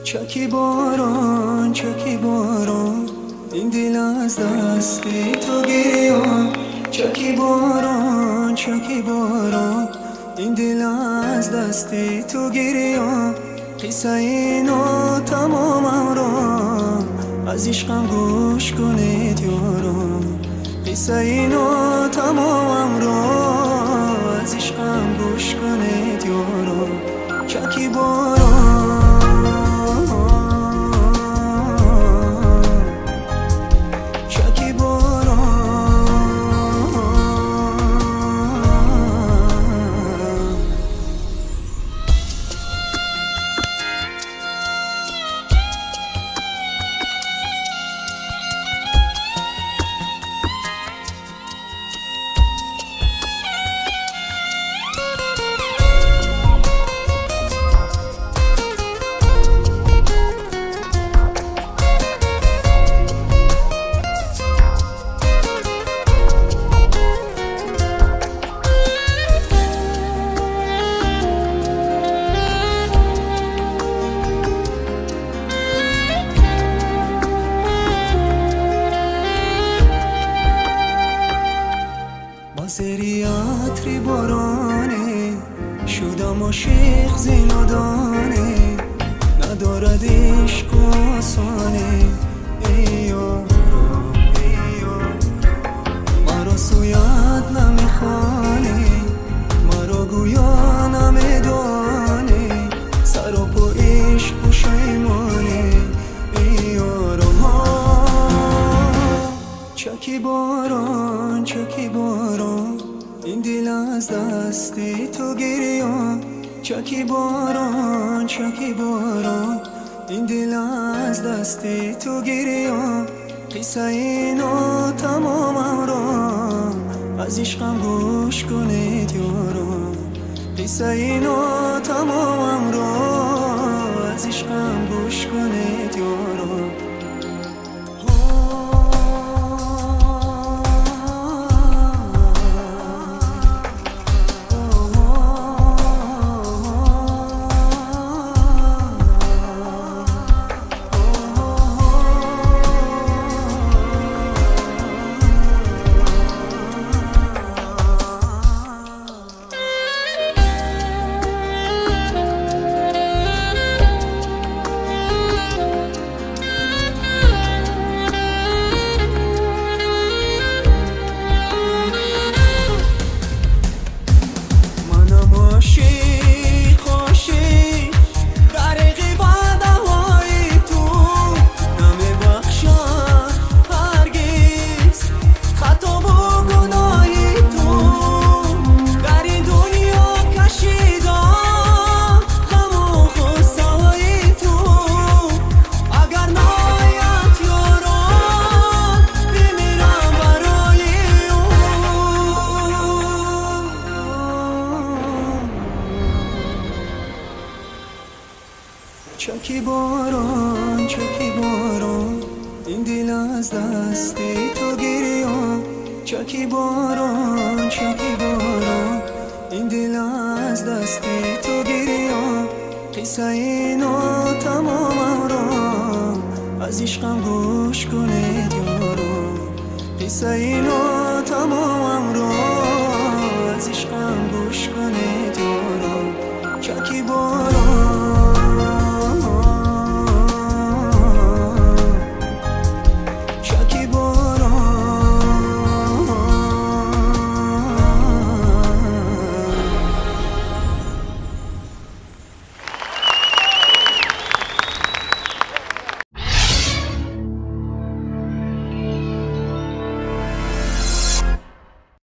چکی باران این دل از دستی تو گریان. چکی باران این دل از دستی تو گریان. قصه اینو تمامم را از عشقم گوش کنید یاران. قصه اینو تمامم را از عشقم گوش کنید یاران. چکی باران زیر عطر بارانه شدم عاشق زندانه. ندارد عشق آسانه ای یارا مرا سویت نمیخوانه. مرا گویا نمیدانه سر و پا عشق پشیمانه ای یارا. چکی باران این دل از دستی تو گریان. چکی باران این دل از دستی تو گریان. قصه اینو تمامم را از عشقم گوش کنید یاران. قصه اینو تمامم را از عشقم گوش کنید یاران. چکی باران این دل از دستی تو گریان. چکی باران این دل از دستی تو گریان. قصه اینو تمامم را از عشقم گوش کنید یاران. قصه اینو تمامم را از عشقم گوش کنید یاران. چکی باران